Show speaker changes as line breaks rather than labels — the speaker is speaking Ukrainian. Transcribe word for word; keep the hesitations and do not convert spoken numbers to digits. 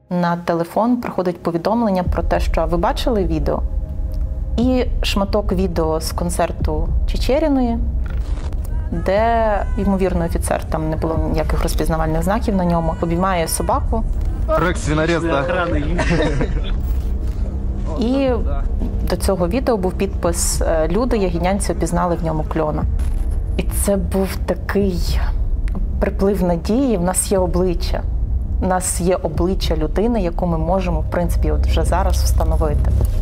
на телефон приходить повідомлення про те, що ви бачили відео, і шматок відео з концерту Чичеріної, де, ймовірно, офіцер, там не було ніяких розпізнавальних знаків на ньому, обіймає собаку.
Трек свинорез, да?
І до цього відео був підпис «Люди, ягіднянці опізнали в ньому кльона». І це був такий приплив надії, в нас є обличчя. У нас є обличчя людини, яку ми можемо, в принципі, от вже зараз встановити.